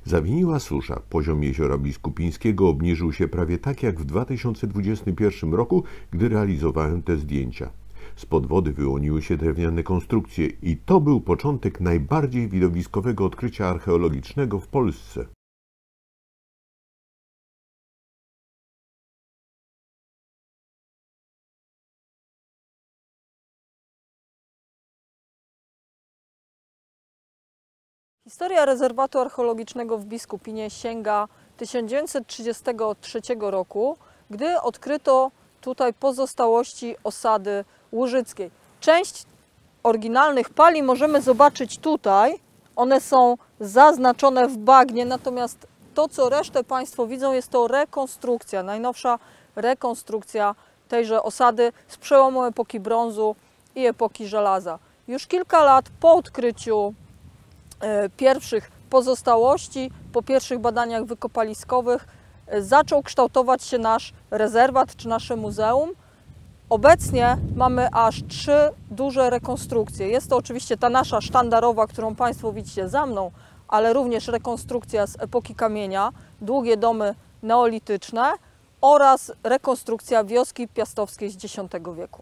Zawiniła susza. Poziom jeziora Biskupińskiego obniżył się prawie tak jak w 2021 roku, gdy realizowałem te zdjęcia. Spod wody wyłoniły się drewniane konstrukcje i to był początek najbardziej widowiskowego odkrycia archeologicznego w Polsce. Historia rezerwatu archeologicznego w Biskupinie sięga 1933 roku, gdy odkryto tutaj pozostałości osady łużyckiej. Część oryginalnych pali możemy zobaczyć tutaj. One są zaznaczone w bagnie, natomiast to, co resztę Państwo widzą, jest to rekonstrukcja, najnowsza rekonstrukcja tejże osady z przełomu epoki brązu i epoki żelaza. Już kilka lat po odkryciu pierwszych pozostałości, po pierwszych badaniach wykopaliskowych zaczął kształtować się nasz rezerwat czy nasze muzeum. Obecnie mamy aż 3 duże rekonstrukcje. Jest to oczywiście ta nasza sztandarowa, którą Państwo widzicie za mną, ale również rekonstrukcja z epoki kamienia, długie domy neolityczne oraz rekonstrukcja wioski piastowskiej z X wieku.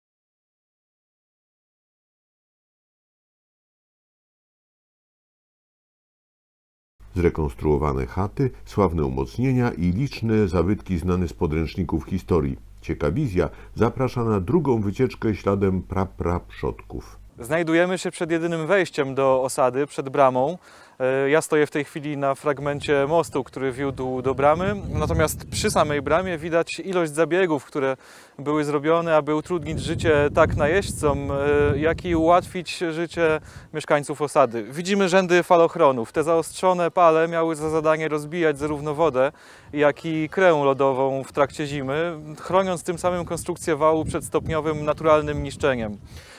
Zrekonstruowane chaty, sławne umocnienia i liczne zabytki znane z podręczników historii. Ciekawizja zaprasza na drugą wycieczkę śladem praprzodków. Znajdujemy się przed jedynym wejściem do osady, przed bramą. Ja stoję w tej chwili na fragmencie mostu, który wiódł do bramy, natomiast przy samej bramie widać ilość zabiegów, które były zrobione, aby utrudnić życie tak najeźdźcom, jak i ułatwić życie mieszkańców osady. Widzimy rzędy falochronów. Te zaostrzone pale miały za zadanie rozbijać zarówno wodę, jak i krę lodową w trakcie zimy, chroniąc tym samym konstrukcję wału przed stopniowym naturalnym niszczeniem.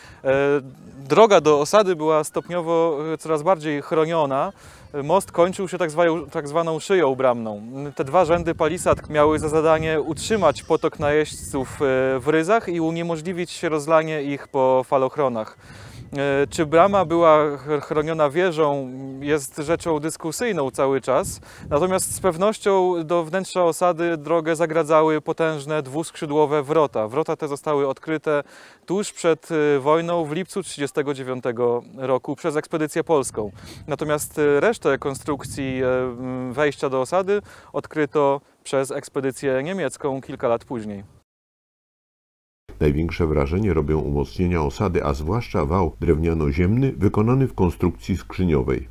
Droga do osady była stopniowo coraz bardziej chroniona. Most kończył się tak zwaną szyją bramną. Te 2 rzędy palisad miały za zadanie utrzymać potok najeźdźców w ryzach i uniemożliwić rozlanie ich po falochronach. Czy brama była chroniona wieżą, jest rzeczą dyskusyjną cały czas, natomiast z pewnością do wnętrza osady drogę zagradzały potężne dwuskrzydłowe wrota. Wrota te zostały odkryte tuż przed wojną w lipcu 1939 roku przez ekspedycję polską. Natomiast resztę konstrukcji wejścia do osady odkryto przez ekspedycję niemiecką kilka lat później. Największe wrażenie robią umocnienia osady, a zwłaszcza wał drewniano-ziemny wykonany w konstrukcji skrzyniowej.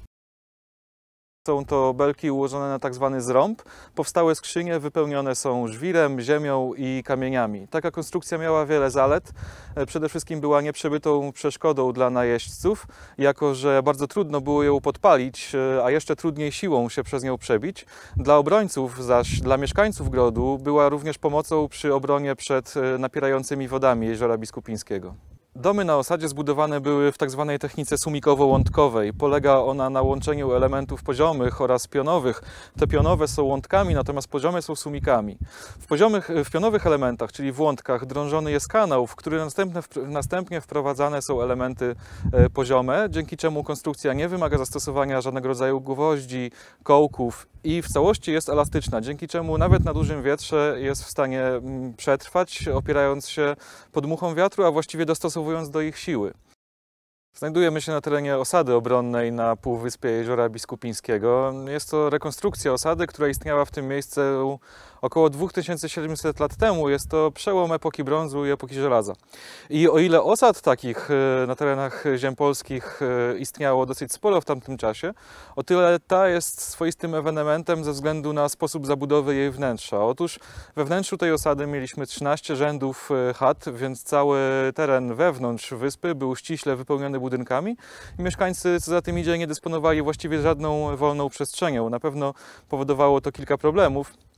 Są to belki ułożone na tak zwany zrąb. Powstałe skrzynie wypełnione są żwirem, ziemią i kamieniami. Taka konstrukcja miała wiele zalet. Przede wszystkim była nieprzebytą przeszkodą dla najeźdźców, jako że bardzo trudno było ją podpalić, a jeszcze trudniej siłą się przez nią przebić. Dla obrońców zaś, dla mieszkańców grodu była również pomocą przy obronie przed napierającymi wodami jeziora Biskupińskiego. Domy na osadzie zbudowane były w tzw. technice sumikowo-łątkowej. Polega ona na łączeniu elementów poziomych oraz pionowych. Te pionowe są łątkami, natomiast poziome są sumikami. W pionowych elementach, czyli w łątkach, drążony jest kanał, w który następnie wprowadzane są elementy poziome, dzięki czemu konstrukcja nie wymaga zastosowania żadnego rodzaju gwoździ, kołków i w całości jest elastyczna, dzięki czemu nawet na dużym wietrze jest w stanie przetrwać, opierając się podmuchom wiatru, a właściwie dostosowując do ich siły. Znajdujemy się na terenie osady obronnej na półwyspie Jeziora Biskupińskiego. Jest to rekonstrukcja osady, która istniała w tym miejscu około 2700 lat temu. Jest to przełom epoki brązu i epoki żelaza. I o ile osad takich na terenach ziem polskich istniało dosyć sporo w tamtym czasie, o tyle ta jest swoistym ewenementem ze względu na sposób zabudowy jej wnętrza. Otóż we wnętrzu tej osady mieliśmy 13 rzędów chat, więc cały teren wewnątrz wyspy był ściśle wypełniony budynkami i mieszkańcy, co za tym idzie, nie dysponowali właściwie żadną wolną przestrzenią. Na pewno powodowało to kilka problemów.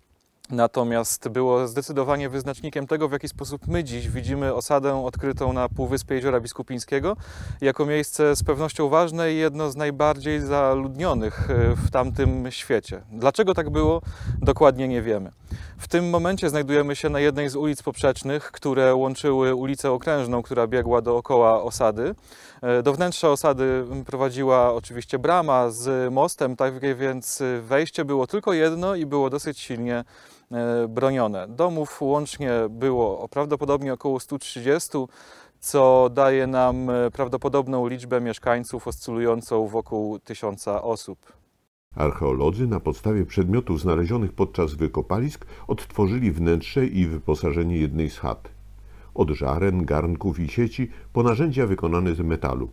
Natomiast było zdecydowanie wyznacznikiem tego, w jaki sposób my dziś widzimy osadę odkrytą na Półwyspie Jeziora Biskupińskiego jako miejsce z pewnością ważne i jedno z najbardziej zaludnionych w tamtym świecie. Dlaczego tak było? Dokładnie nie wiemy. W tym momencie znajdujemy się na jednej z ulic poprzecznych, które łączyły ulicę Okrężną, która biegła dookoła osady. Do wnętrza osady prowadziła oczywiście brama z mostem, tak więc wejście było tylko jedno i było dosyć silnie bronione. Domów łącznie było prawdopodobnie około 130, co daje nam prawdopodobną liczbę mieszkańców oscylującą wokół 1000 osób. Archeolodzy na podstawie przedmiotów znalezionych podczas wykopalisk odtworzyli wnętrze i wyposażenie jednej z chat. Od żaren, garnków i sieci po narzędzia wykonane z metalu.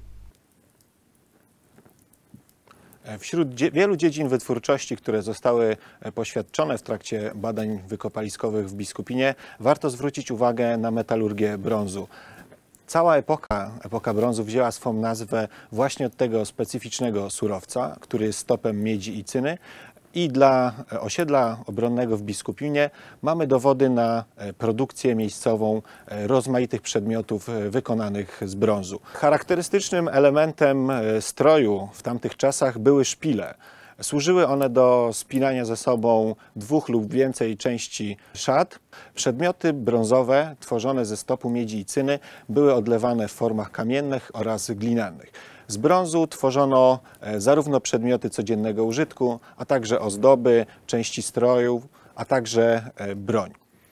Wśród wielu dziedzin wytwórczości, które zostały poświadczone w trakcie badań wykopaliskowych w Biskupinie, warto zwrócić uwagę na metalurgię brązu. Cała epoka brązu wzięła swą nazwę właśnie od tego specyficznego surowca, który jest stopem miedzi i cyny. I dla osiedla obronnego w Biskupinie mamy dowody na produkcję miejscową rozmaitych przedmiotów wykonanych z brązu. Charakterystycznym elementem stroju w tamtych czasach były szpile. Służyły one do spinania ze sobą 2 lub więcej części szat. Przedmioty brązowe tworzone ze stopu miedzi i cyny były odlewane w formach kamiennych oraz glinianych. Z brązu tworzono zarówno przedmioty codziennego użytku, a także ozdoby, części strojów, a także broń.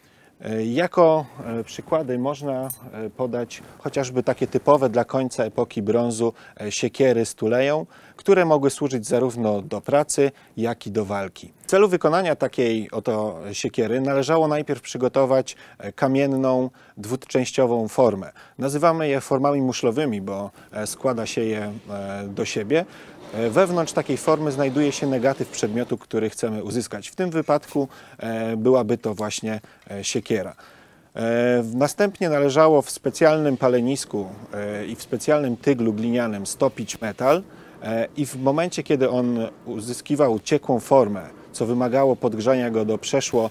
Jako przykłady można podać chociażby takie typowe dla końca epoki brązu siekiery z tuleją, które mogły służyć zarówno do pracy, jak i do walki. W celu wykonania takiej oto siekiery należało najpierw przygotować kamienną, dwuczęściową formę. Nazywamy je formami muszlowymi, bo składa się je do siebie. Wewnątrz takiej formy znajduje się negatyw przedmiotu, który chcemy uzyskać. W tym wypadku byłaby to właśnie siekiera. Następnie należało w specjalnym palenisku i w specjalnym tyglu glinianym stopić metal i w momencie, kiedy on uzyskiwał ciekłą formę, co wymagało podgrzania go do przeszło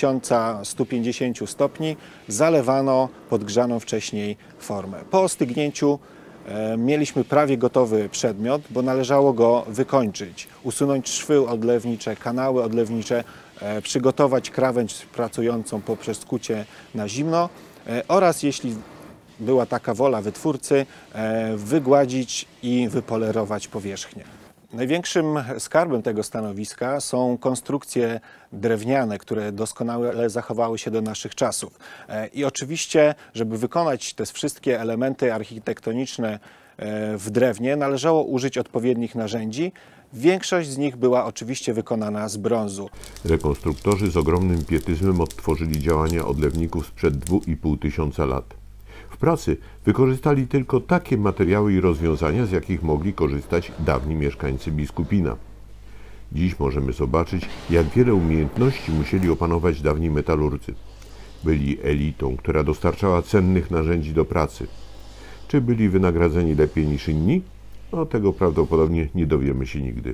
1150 stopni, zalewano podgrzaną wcześniej formę. Po ostygnięciu mieliśmy prawie gotowy przedmiot, bo należało go wykończyć, usunąć szwy odlewnicze, kanały odlewnicze, przygotować krawędź pracującą poprzez kucie na zimno oraz, jeśli była taka wola wytwórcy, wygładzić i wypolerować powierzchnię. Największym skarbem tego stanowiska są konstrukcje drewniane, które doskonale zachowały się do naszych czasów. I oczywiście, żeby wykonać te wszystkie elementy architektoniczne w drewnie, należało użyć odpowiednich narzędzi. Większość z nich była oczywiście wykonana z brązu. Rekonstruktorzy z ogromnym pietyzmem odtworzyli działania odlewników sprzed 2500 lat. W pracy wykorzystali tylko takie materiały i rozwiązania, z jakich mogli korzystać dawni mieszkańcy Biskupina. Dziś możemy zobaczyć, jak wiele umiejętności musieli opanować dawni metalurdzy. Byli elitą, która dostarczała cennych narzędzi do pracy. Czy byli wynagradzani lepiej niż inni? No, tego prawdopodobnie nie dowiemy się nigdy.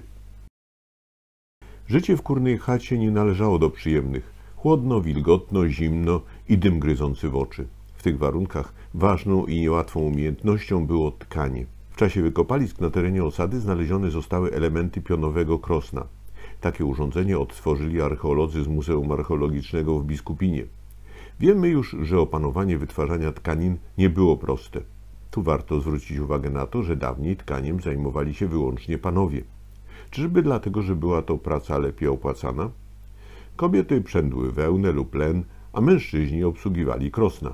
Życie w kurnej chacie nie należało do przyjemnych. Chłodno, wilgotno, zimno i dym gryzący w oczy. W tych warunkach ważną i niełatwą umiejętnością było tkanie. W czasie wykopalisk na terenie osady znalezione zostały elementy pionowego krosna. Takie urządzenie odtworzyli archeolodzy z Muzeum Archeologicznego w Biskupinie. Wiemy już, że opanowanie wytwarzania tkanin nie było proste. Tu warto zwrócić uwagę na to, że dawniej tkaniem zajmowali się wyłącznie panowie. Czyżby dlatego, że była to praca lepiej opłacana? Kobiety przędły wełnę lub len, a mężczyźni obsługiwali krosna.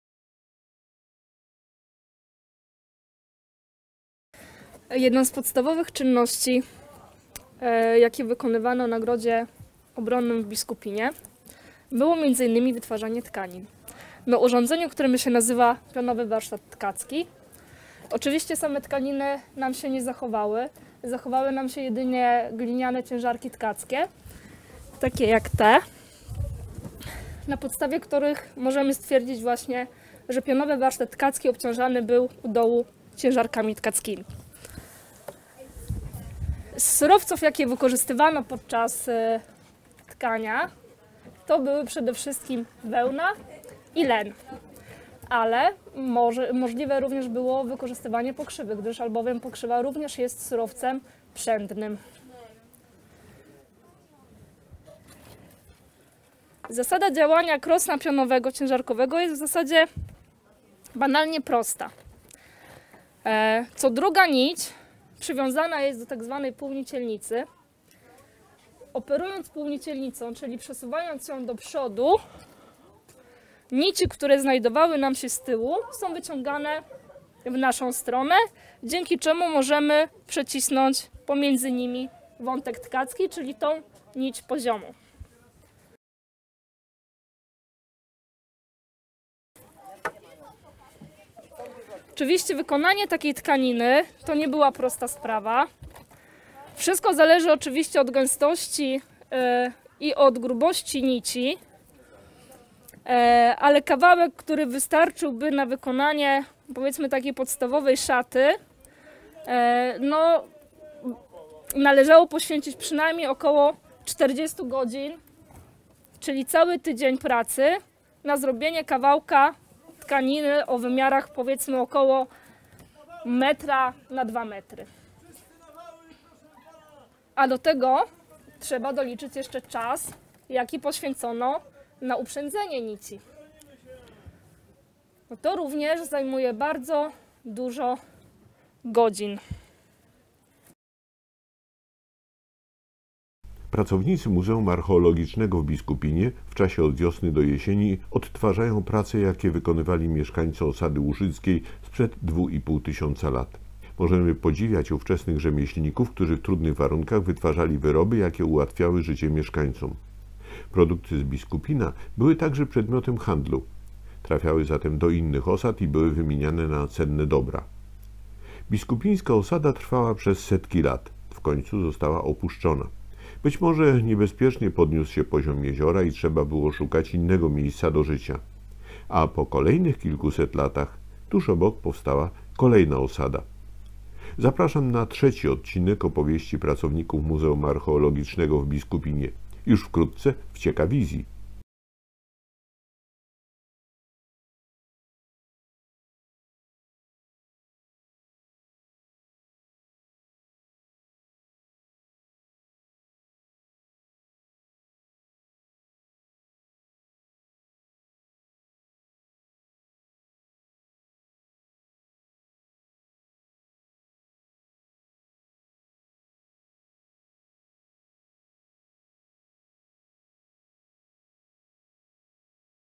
Jedną z podstawowych czynności, jakie wykonywano na Grodzie Obronnym w Biskupinie, było m.in. wytwarzanie tkanin. Na urządzeniu, którym się nazywa pionowy warsztat tkacki. Oczywiście same tkaniny nam się nie zachowały. Zachowały nam się jedynie gliniane ciężarki tkackie, takie jak te, na podstawie których możemy stwierdzić właśnie, że pionowy warsztat tkacki obciążany był u dołu ciężarkami tkackimi. Z surowców, jakie wykorzystywano podczas tkania, to były przede wszystkim wełna i len. Ale możliwe również było wykorzystywanie pokrzywy, gdyż albowiem pokrzywa również jest surowcem pszędnym. Zasada działania krosna pionowego ciężarkowego jest w zasadzie banalnie prosta. Co druga nić przywiązana jest do tak zwanej półnicielnicy. Operując półnicielnicą, czyli przesuwając ją do przodu, nici, które znajdowały nam się z tyłu, są wyciągane w naszą stronę, dzięki czemu możemy przecisnąć pomiędzy nimi wątek tkacki, czyli tą nić poziomu. Oczywiście wykonanie takiej tkaniny to nie była prosta sprawa. Wszystko zależy oczywiście od gęstości i od grubości nici, ale kawałek, który wystarczyłby na wykonanie, powiedzmy, takiej podstawowej szaty, no, należało poświęcić przynajmniej około 40 godzin, czyli cały tydzień pracy na zrobienie kawałka tkaniny o wymiarach, powiedzmy, około 1 na 2 metry. A do tego trzeba doliczyć jeszcze czas, jaki poświęcono na uprzędzenie nici. No to również zajmuje bardzo dużo godzin. Pracownicy Muzeum Archeologicznego w Biskupinie w czasie od wiosny do jesieni odtwarzają prace, jakie wykonywali mieszkańcy osady łużyckiej sprzed 2500 lat. Możemy podziwiać ówczesnych rzemieślników, którzy w trudnych warunkach wytwarzali wyroby, jakie ułatwiały życie mieszkańcom. Produkty z Biskupina były także przedmiotem handlu. Trafiały zatem do innych osad i były wymieniane na cenne dobra. Biskupińska osada trwała przez setki lat. W końcu została opuszczona. Być może niebezpiecznie podniósł się poziom jeziora i trzeba było szukać innego miejsca do życia. A po kolejnych kilkuset latach tuż obok powstała kolejna osada. Zapraszam na 3. odcinek opowieści pracowników Muzeum Archeologicznego w Biskupinie. Już wkrótce w Ciekawizji.